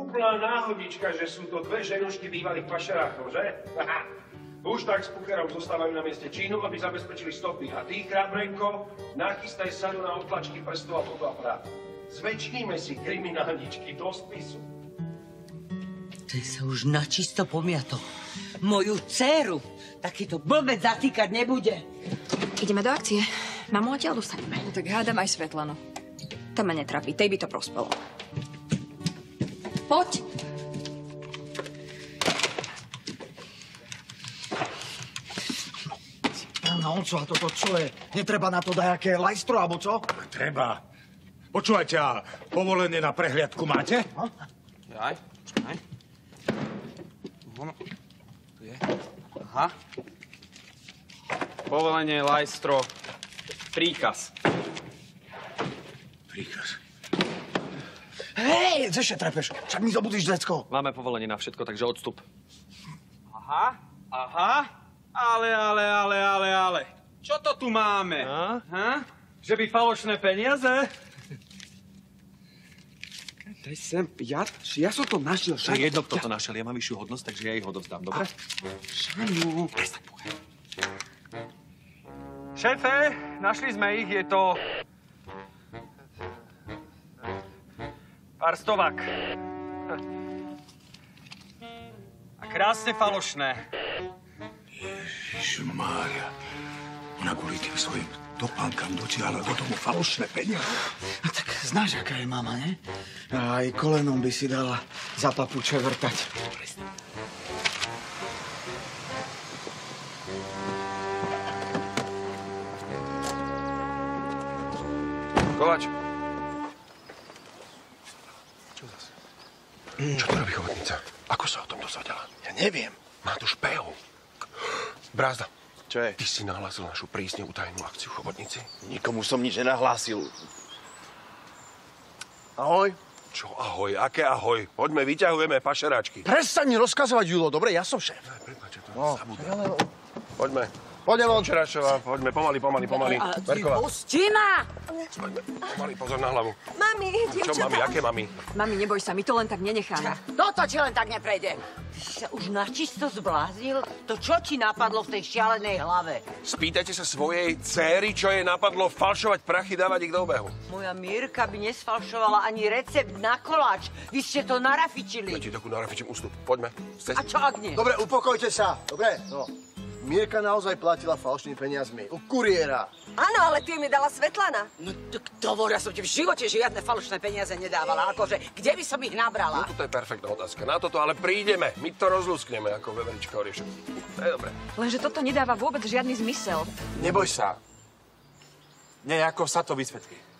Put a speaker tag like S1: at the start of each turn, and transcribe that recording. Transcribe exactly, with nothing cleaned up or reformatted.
S1: Úplná náhodička, že sú to dve ženušky bývalých pašerákov, že? Aha. Už tak s pukerov zostávajú na mieste činu, aby zabezpečili stopy. A ty, Krabrenko, nachystaj sadu na odtlačky prstov a fotoaparát. Zväčšníme si kriminálničky do spisu.
S2: Ten sa už načisto pomiatol. Moju dcéru takýto blbec zatýkať nebude.
S3: Ideme do akcie. Mamu odtiaľ dostaneme.
S4: No tak hádam aj Svetlanu.
S3: To ma netrapí, tej by to prospelo.
S4: Poď!
S5: Pána oco, a toto čo je? Netreba na to dajaké lajstro, alebo čo?
S6: Treba. Počúvajte, a povolenie na prehliadku máte?
S7: Jaj, počkaj. Ono... Tu je. Aha. Povolenie, lajstro, príkaz.
S6: Príkaz.
S5: Hej, čože trepeš? Však mi zobudíš, decko.
S7: Máme povolenie na všetko, takže odstup. Aha, aha. Ale, ale, ale, ale, ale. Čo to tu máme? A? Ha? Že by falošné peniaze? Daj sem, ja, ja som to našiel.
S8: To je jedno, kto to našiel. Ja mám vyššiu hodnosť, takže ja ich odovzdám, dobre?
S7: Šaňu. Šéfe, našli sme ich, je to... pár stovák. A krásne falošné.
S6: Ježišmária. Ona kvôli tým svojim topánkam dotiahla do domu falošné peniaze.
S5: No tak znáš, aká je mama, ne? Aj kolenom by si dala za papuče vrtať.
S1: Kovač.
S9: Čo zase? Čo to robí chobotnica? Ako sa o tom dozvedela?
S5: Ja neviem.
S9: Má tu špehov. Brázda.
S8: Čo je?
S9: Ty si nahlásil našu prísne utajenú akciu v chobotnici?
S8: Nikomu som nič nenahlásil. Ahoj.
S9: Čo ahoj? Aké ahoj? Poďme, vyťahujeme pašeráčky.
S8: Prestaň mi rozkazovať, Julo. Dobre, ja som šéf.
S9: Prepáč, ja to
S8: No,
S9: zabudám. Poďme.
S8: Poďme von.
S9: Čerašová, poďme, pomaly, pomaly, pomaly. Berková.
S2: Pusti ma!
S9: Poďme, pomaly, pozor na hlavu.
S3: Mami,
S9: Čo, mami, aké mami?
S3: Mami, neboj sa, my to len tak nenecháme.
S2: Toto ti len tak neprejde. Ty si sa už načisto zbláznil? To čo ti napadlo v tej šialenej hlave?
S9: Spýtajte sa svojej dcéry, čo jej napadlo falšovať prachy, dávať ich do obehu.
S2: Moja Mírka by nesfalšovala ani recept na koláč. Vy ste to narafičili.
S9: Ja ti takú narafičím ústup. Poďme. Ste...
S2: A čo ak nie?
S8: Dobre, upokojte sa. Dobre, no. Mírka naozaj platila falošnými peniazmi. U kuriéra.
S10: Áno, ale tie mi dala Svetlana.
S2: No tak hovor, ja som ti v živote žiadne falošné peniaze nedávala. Akože, kde by som ich nabrala?
S9: No, toto je perfektná otázka. Na toto ale prídeme. My to rozlúskneme ako veverička oriešok. To je dobre.
S3: Lenže toto nedáva vôbec žiadny zmysel.
S8: Neboj sa. Nejako sa to vysvetlí.